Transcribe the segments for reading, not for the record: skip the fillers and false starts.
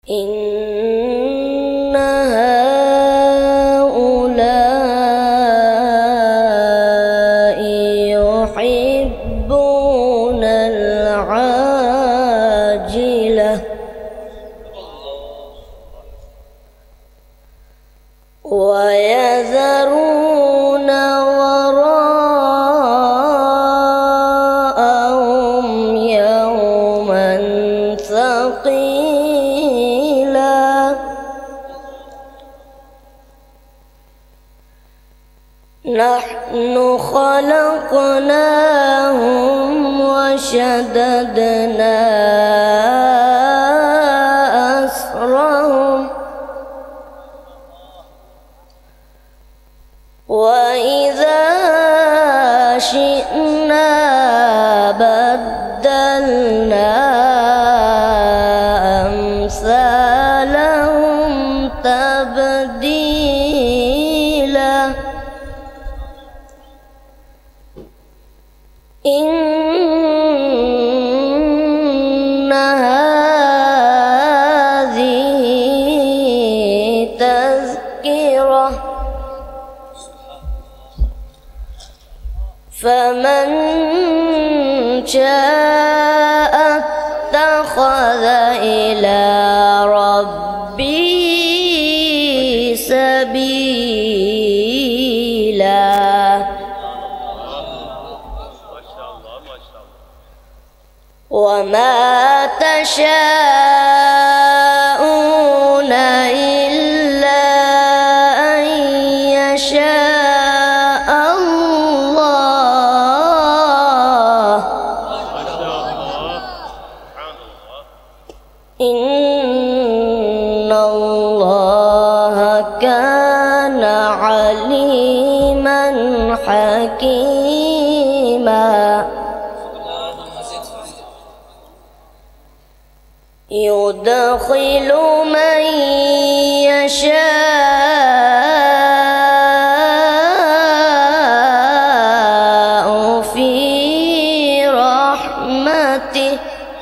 إن هؤلاء يحبون العاجلة ويذرون وراءهم يوما ثقيلا نحن خلقناهم وشددنا أسرهم وإذا شئنا بدلنا أمثالهم تبديلا إن هذه تذكرة فمن شاء اتخذ إلى ربه سبيلا وما تشاءون إلا أن يشاء الله إن الله كان عليما حكيما يدخل من يشاء في رحمته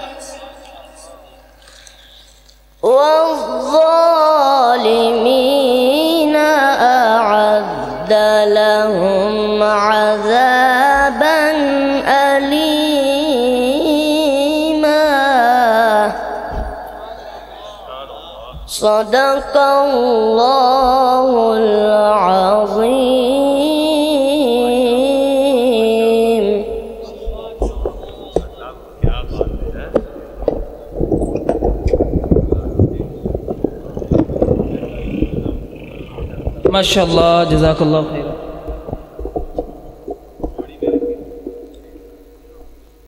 والظالمين أعد لهم عذابا أليما صدق الله العظيم. Masya Allah, jazakallah khair.